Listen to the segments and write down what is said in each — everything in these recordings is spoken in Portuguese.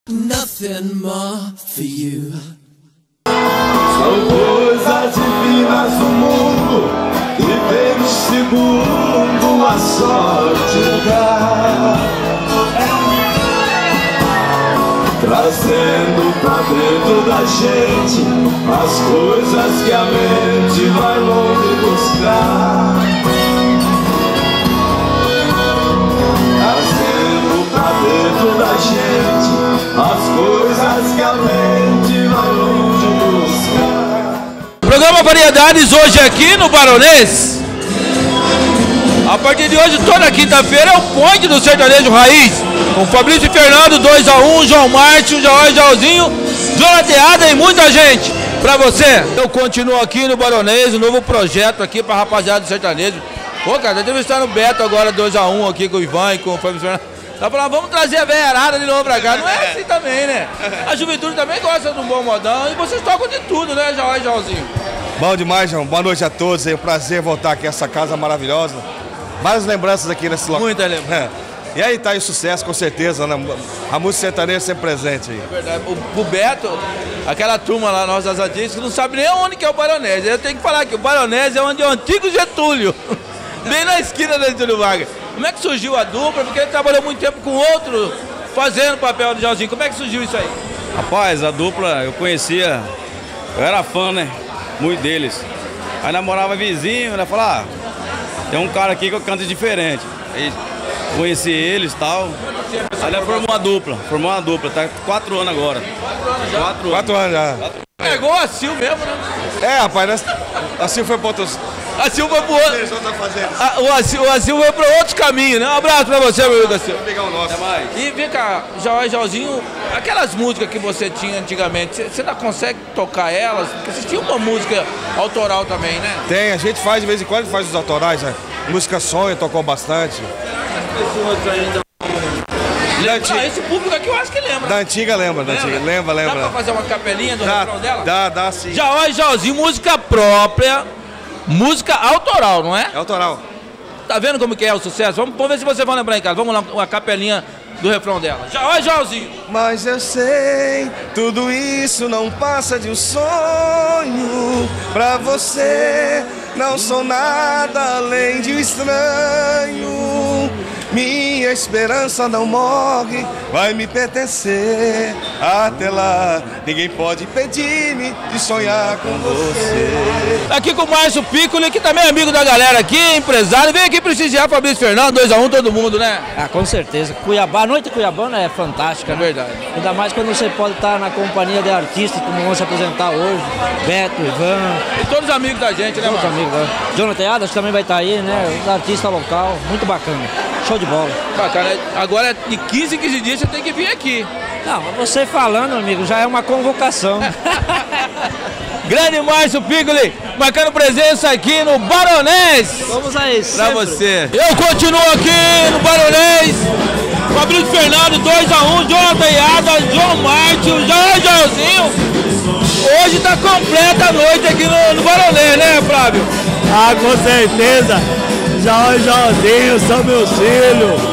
Nothing more for you. São coisas divinas do mundo que vem segundo a sorte dá, trazendo pra dentro da gente as coisas que a mente vai longe buscar, trazendo pra dentro da gente as coisas que a mente vai longe buscar. Programa Variedades hoje aqui no Baronês. A partir de hoje, toda quinta-feira, é o ponte do sertanejo raiz. Com Fabrício e Fernando, 2 a 1, João Márcio, Jaozinho, Jonateada e muita gente pra você. Eu continuo aqui no Baronês, um novo projeto aqui pra rapaziada do sertanejo. Pô, cara, tá entrevistando o Beto agora, 2 a 1 aqui com o Ivan e com o Fabrício e Fernando. Tá falando, vamos trazer a velharada de novo pra cá. Não é assim também, né? A juventude também gosta de um bom modão e vocês tocam de tudo, né, Jaozinho? Bom demais, João. Boa noite a todos. É um prazer voltar aqui a essa casa maravilhosa. Várias lembranças aqui nesse local. Muita lembrança. E aí tá aí o sucesso, com certeza, né? A música sertaneja sempre presente aí. É verdade. O Beto, aquela turma lá, nós das antigas, que não sabe nem onde que é o Baronês. Eu tenho que falar que o Baronês é onde é o antigo Getúlio. Bem na esquina da Getúlio Vargas. Como é que surgiu a dupla? Porque ele trabalhou muito tempo com outro, fazendo o papel do Jaozinho. Como é que surgiu isso aí? Rapaz, a dupla eu conhecia, eu era fã, né? Muito deles. Aí namorava vizinho, né? Falava, tem um cara aqui que eu canto diferente. Aí conheci eles e tal. Aí ela formou uma dupla, tá 4 anos agora. 4 anos já. Pegou a Sil mesmo, né? É, rapaz, assim foi pra outros. A Sil foi pro outro. O Sil foi pra outros caminhos, né? Um abraço pra você, meu amigo da Sil. Vamos pegar o nosso. E vem cá, Jaozinho, aquelas músicas que você tinha antigamente, você ainda consegue tocar elas? Porque você tinha uma música autoral também, né? Tem, a gente faz de vez em quando, faz os autorais, né? Música Sonho tocou bastante. Esse público aqui eu acho que lembra. Da antiga lembra, da antiga. Lembra. Dá pra fazer uma capelinha do refrão dela? Dá sim. Jaozinho, música própria, música autoral, não é? É autoral. Tá vendo como que é o sucesso? Vamos ver se você vai lembrar em casa. Vamos lá, uma capelinha do refrão dela. Jaozinho. Mas eu sei, tudo isso não passa de um sonho. Pra você, não sou nada além de um estranho. Minha esperança não morre, vai me pertencer. Até lá, ninguém pode impedir-me de sonhar com você. Aqui com o Márcio Piccoli, que também é amigo da galera aqui, empresário. Vem aqui prestigiar Fabrício Fernando, 2 a 1 todo mundo, né? Ah, com certeza. Cuiabá, a noite cuiabana é fantástica, É né? verdade. Ainda mais quando você pode estar na companhia de artistas como vão se apresentar hoje. Beto, Ivan, E todos os amigos da gente, né, todos os mano? amigos. Né? Jonathan Adas também vai estar aí, né? Os artistas local, muito bacana. Show de bola. Bacana. Agora, de 15 em 15 dias, você tem que vir aqui. Não, mas você falando, amigo, já é uma convocação. Grande Márcio Piccoli, marcando presença aqui no Baronês. Vamos aí, Pra sempre. você. Eu continuo aqui no Baronês. Fabrício Fernando, 2 a 1, Jonathan Adas, João Márcio, Jaozinho. Hoje tá completa a noite aqui no Baronês, né, Flávio? Ah, com certeza. Jaozinho, são meus filhos.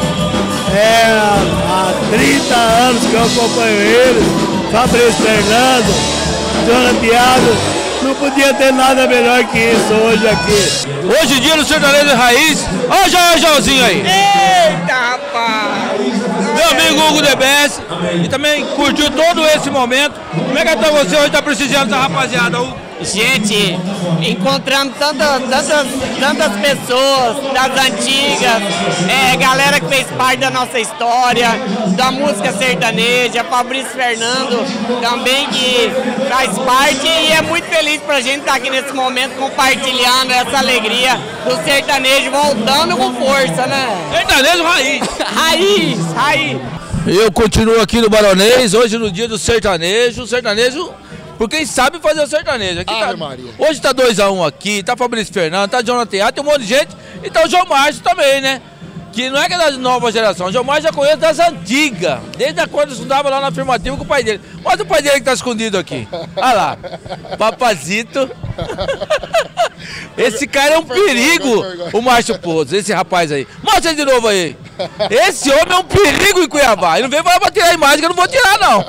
Há 30 anos que eu acompanho eles. Fabrício Fernando, Jonathan Adas. Não podia ter nada melhor que isso hoje aqui. Hoje em dia no sertanejo raiz. Olha o Jaozinho aí. Eita, rapaz! Meu amigo Hugo DBS. E também curtiu todo esse momento. Como é que tá você hoje, tá prestigiando essa rapaziada, Hugo? Gente, encontrando tantas pessoas das antigas, galera que fez parte da nossa história, da música sertaneja, Fabrício Fernando também que faz parte e é muito feliz pra gente estar aqui nesse momento compartilhando essa alegria do sertanejo voltando com força, né? Sertanejo raiz. Raiz! Eu continuo aqui no Baronês, hoje no dia do sertanejo. Sertanejo, por quem sabe fazer o sertanejo. Aqui hoje tá 2 a 1 aqui, tá Fabrício Fernando, tá Jonathan Adas, tem um monte de gente. E tá o João Márcio também, né? Que não é que é da nova geração, o João Márcio já conhece das antigas. Desde quando estudava lá na afirmativa com o pai dele. Mostra o pai dele que tá escondido aqui. Olha lá, papazito. Esse cara é um perigo, o Márcio Pozzo, esse rapaz aí. Mostra ele de novo aí. Esse homem é um perigo em Cuiabá. Ele não veio pra tirar a imagem que eu não vou tirar, não.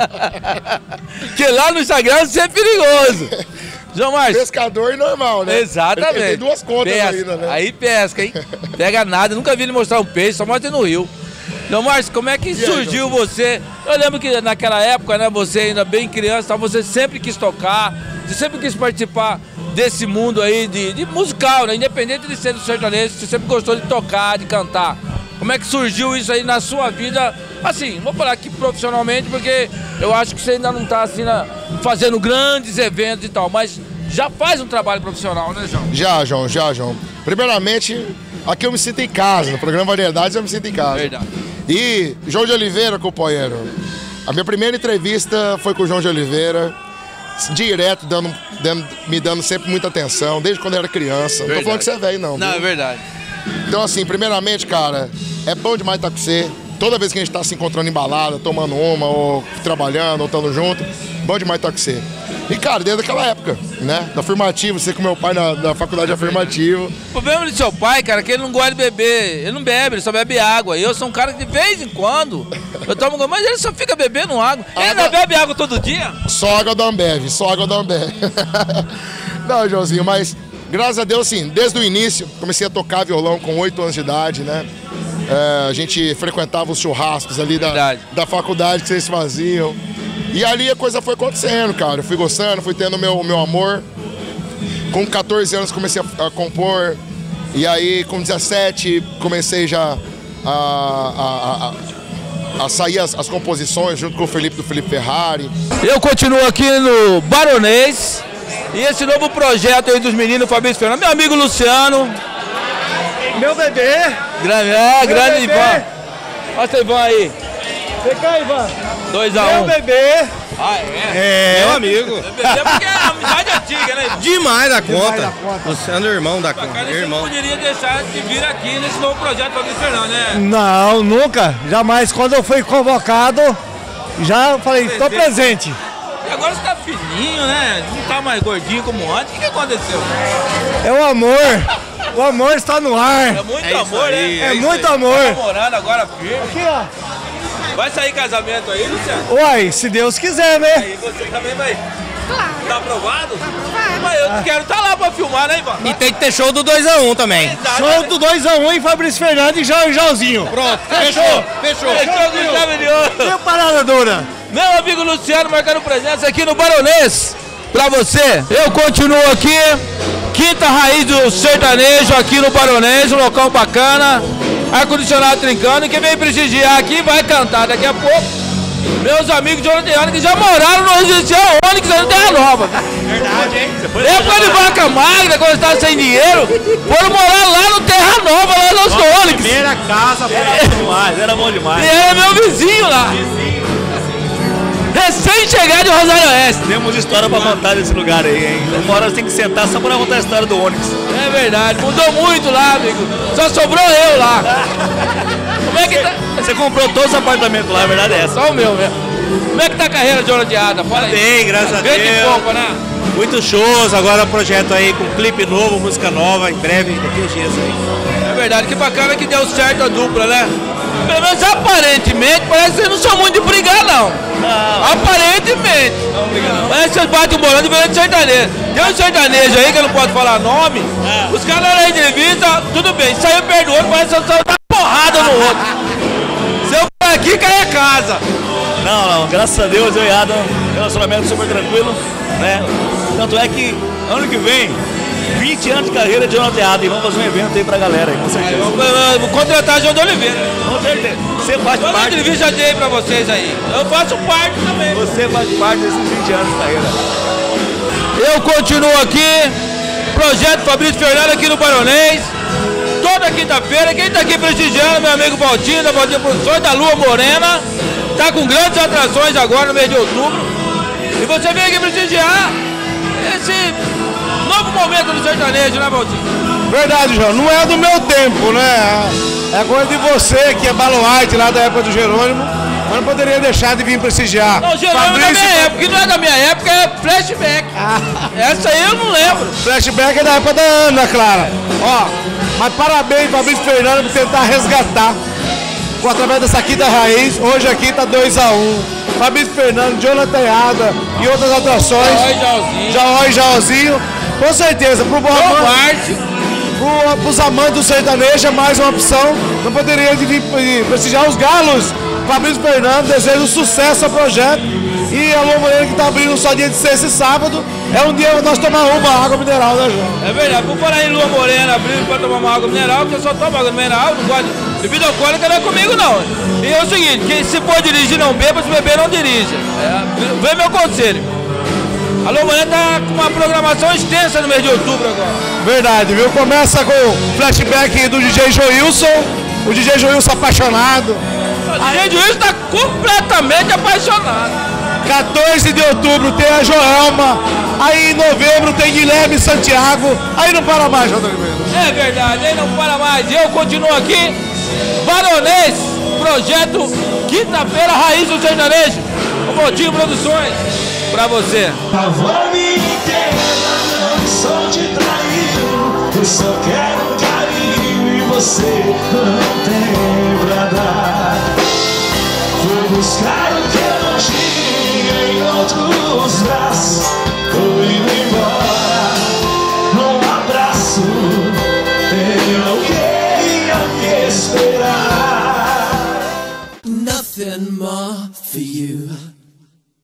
Porque lá no Instagram você é perigoso. João Márcio. Pescador normal, né? Exatamente. Ele tem duas contas pesca. ainda, né? Aí pesca, hein? Pega nada. Nunca vi ele mostrar um peixe, só mostra no rio. João Márcio, como é que surgiu você? Eu lembro que naquela época, né, você ainda bem criança, você sempre quis tocar, você sempre quis participar desse mundo aí de musical, né? Independente de ser do sertanejo, você sempre gostou de tocar, de cantar. Como é que surgiu isso aí na sua vida? Assim, vou falar aqui profissionalmente, porque eu acho que você ainda não está assim, fazendo grandes eventos e tal, mas já faz um trabalho profissional, né, João? Já, João. Primeiramente, aqui eu me sinto em casa, no programa Variedades eu me sinto em casa. Verdade. E João de Oliveira, companheiro, a minha primeira entrevista foi com o João de Oliveira, direto, me dando sempre muita atenção, desde quando eu era criança. Não tô falando que você é velho, não. Não, viu? é verdade. Então, assim, primeiramente, cara, é bom demais estar com você. Toda vez que a gente tá se encontrando em balada, tomando uma, ou trabalhando, ou estando junto, bom demais estar com você. E, cara, desde aquela época, né? Da Afirmativo, você com meu pai na faculdade de Afirmativo. O problema do seu pai, cara, é que ele não gosta de beber. Ele não bebe, ele só bebe água. E eu sou um cara que de vez em quando eu tomo, mas ele só fica bebendo água. Ele não bebe água todo dia? Só água da Ambev, só água da Ambev. Não, Joãozinho, mas graças a Deus, sim, desde o início, comecei a tocar violão com 8 anos de idade, né? A gente frequentava os churrascos ali da faculdade que vocês faziam. E ali a coisa foi acontecendo, cara. Eu fui gostando, fui tendo meu amor. Com 14 anos comecei a compor. E aí com 17 comecei já a sair as composições junto com o Felipe do Felipe Ferrari. Eu continuo aqui no Baronês. E esse novo projeto aí dos meninos, Fabrício Fernando, meu amigo Luciano. Meu bebê. Grande Ivan. Mostra o Ivan aí. Vem cá, Ivan. 2 a 1. Meu bebê. Ah, é? Meu amigo. Meu bebê porque é amizade antiga, né, Ivan? Demais da conta. Luciano é irmão da conta. Bacana, Irmão. você não poderia deixar de vir aqui nesse novo projeto Fabrício Fernando, né? Não, nunca. Jamais. Quando eu fui convocado, já falei, tô presente. E agora você tá fininho, né? Não tá mais gordinho como antes. O que aconteceu? É o amor. O amor está no ar. É muito amor, né? É muito amor. Tá namorando agora firme. Aqui, ó. Vai sair casamento aí, Luciano? Uai, se Deus quiser, né? Aí você também vai. Claro. Tá aprovado? Tá aprovado. Mas eu quero estar lá pra filmar, né, Ivan? E tem que ter show do 2 a 1 também. Exato. Show do 2 a 1 em Fabrício Fernando e Joãozinho. Pronto, fechou. Fechou com chave de ouro. Que parada dura. Meu amigo Luciano marcando presença aqui no Baronês. Pra você, eu continuo aqui. Quinta raiz do sertanejo aqui no Baronês, um local bacana. Ar-condicionado trincando. E quem vem prestigiar aqui vai cantar daqui a pouco. Meus amigos de Onix que já moraram no residencial Onix aí no Terra Nova. Verdade, hein? Época de vaca magra, quando estava sem dinheiro, foram morar lá no Terra Nova, lá no Onix. Primeira casa, era bom demais. E era meu vizinho lá. Recém-chegado de Rosário Oeste. Temos história pra contar desse lugar aí, hein? Uma hora você tem que sentar só pra contar a história do Onix. É verdade, mudou muito lá, amigo. Só sobrou eu lá. Como é que tá? Você comprou todos os apartamentos lá, a verdade é essa. Só o meu mesmo. Como é que tá a carreira de Onadiada? Fala aí. Bem, graças a Vende Deus. pouco, né? Muitos shows, agora projeto aí com clipe novo, música nova, em breve, daqui uns dias aí. É verdade, que bacana que deu certo a dupla, né? Pelo menos aparentemente, parece que vocês não são muito de brigar, não. Aparentemente. Não briga não. Parece que vocês batem o bolão diferente de sertanejo. Tem um sertanejo aí que eu não posso falar nome. Os caras na entrevista, tudo bem, saiu perto do outro, parece que só dá porrada no outro. Se eu for aqui, cai a casa. Não, graças a Deus eu e Adam, relacionamento super tranquilo, né? Tanto é que ano que vem, 20 anos de carreira de João Teatro, e vamos fazer um evento aí pra galera aí, com certeza. Eu vou contratar João de Oliveira. Com certeza. Você faz Toda parte. entrevista já dei pra vocês aí. Eu faço parte também. Você faz parte desses 20 anos de carreira. Eu continuo aqui, projeto Fabrício Fernando aqui no Baronês. Toda quinta-feira, quem tá aqui prestigiando, meu amigo Valtinho, da Valtinho Produções, da Lua Morena. Tá com grandes atrações agora no mês de outubro. E você vem aqui prestigiar esse novo momento do sertanejo, né, Valtinho? Verdade, João. Não é do meu tempo, né? É coisa de você, que é baluarte lá da época do Jerônimo. mas não poderia deixar de vir prestigiar. Não, Geraldo é da minha época, que não é da minha época, é flashback. Essa aí eu não lembro. Flashback é da época da Ana Clara. Ó, mas parabéns, Fabrício Fernando, por tentar resgatar. Através dessa quinta raiz, hoje aqui tá 2-1. Fabrício Fernando, Jonathan Ada e outras atrações. Jaó e Jaozinho. Com certeza, pros amantes do sertanejo é mais uma opção. Não poderia vir prestigiar os galos. Fabrício Fernando, desejo sucesso ao projeto. E a Lua Morena que tá abrindo só dia de sexta e sábado. É um dia nós tomar uma água mineral, né, João? É verdade, por falar em Lua Morena abrindo pra tomar uma água mineral, porque eu só tomo água mineral, não gosto de bebida alcoólica, não é comigo não. E é o seguinte, quem se for dirigir não beba, se beber não dirija. Vem meu conselho. A Lua Morena tá com uma programação extensa no mês de outubro agora. Verdade, viu? Começa com o flashback do DJ Joilson, o DJ Joilson apaixonado. O DJ Joilson tá completamente apaixonado. 14 de outubro tem a Joelma, aí em novembro tem Guilherme Santiago, aí não para mais, João Oliveira. É verdade, aí não para mais. Eu continuo aqui, Baronês, projeto Quinta-feira Raiz do Sertanejo, o Motinho Produções, pra você. Favor me entenda, não sou te trair, eu só quero carinho e você não tem pra dar. Vou buscar o que eu não tinha em outros braços, tô indo embora, num abraço, tem alguém a me esperar. Nothing more for you.